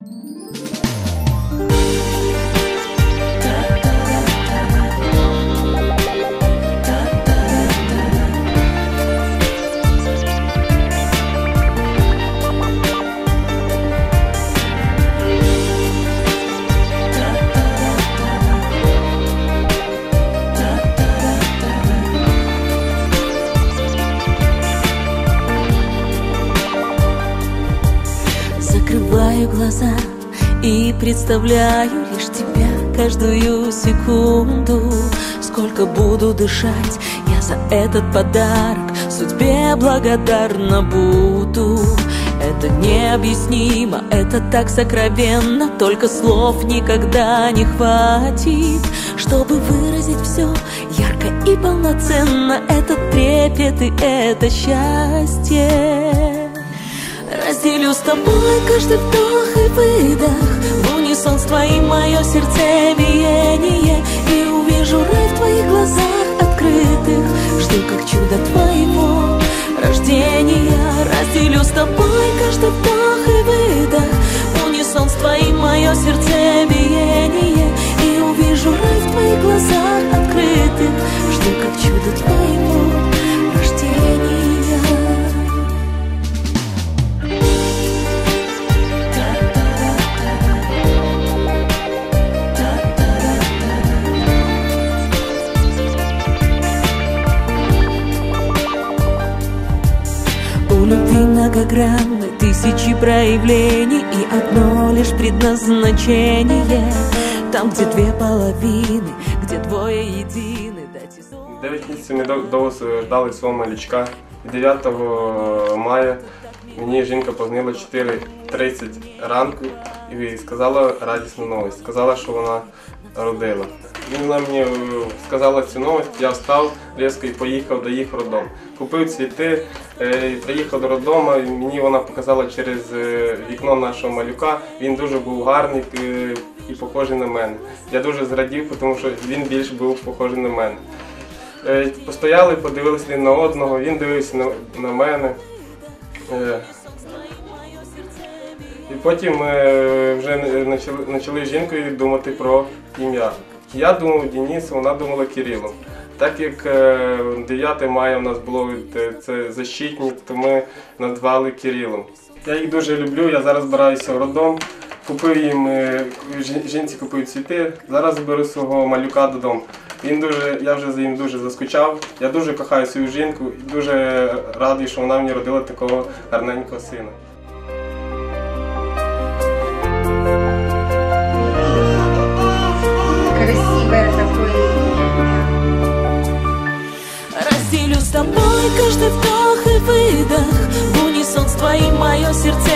Закрываю глаза и представляю лишь тебя каждую секунду. Сколько буду дышать я за этот подарок, судьбе благодарна буду. Это необъяснимо, это так сокровенно, только слов никогда не хватит, чтобы выразить все ярко и полноценно. Этот трепет и это счастье. Разделю с тобой каждый вдох и выдох, в унисон с твоим мое сердцебиение. И увижу рай в твоих глазах открытых, жду как чудо твоего рождения. Разделю с тобой каждый вдох и выдох, в унисон с твоим мое сердцебиение. И увижу рай в твоих глазах открытых, жду как чудо твоего рождения. У любви многогранны тысячи проявлений, и одно лишь предназначение. Там, где две половины, где двоє єдині. 9 місяців ми довго ждали свого малючка. 9 мая мені жінка позвонила 4:30 ранку і сказала радісну новість. Сказала, що вона родила. Вона мені сказала цю новість, я встав різко і поїхав до їх в роддом. Купив цвіти, приїхав до роддому, і мені вона показала через вікно нашого малюка. Він дуже був гарний і похожий на мене. Я дуже зрадів, тому що він більш був похожий на мене. Постояли, подивилися один на одного, він дивився на мене. І потім ми вже почали з жінкою думати про ім'я. Я думав Денис, вона думала Кирило. Так як 9 мая у нас було це защитник, то ми назвали Кирилом. Я їх дуже люблю, я зараз збираюся в роддом, купив їм, жінці купив цвіти, зараз зберу свого малюка додому. Я вже за ним дуже заскучав, я дуже кохаю свою жінку і дуже радий, що вона мені родила такого гарненького сина. Красивое такое. Разделю с тобой каждый вдох и выдох, в унисон с твоим мое сердце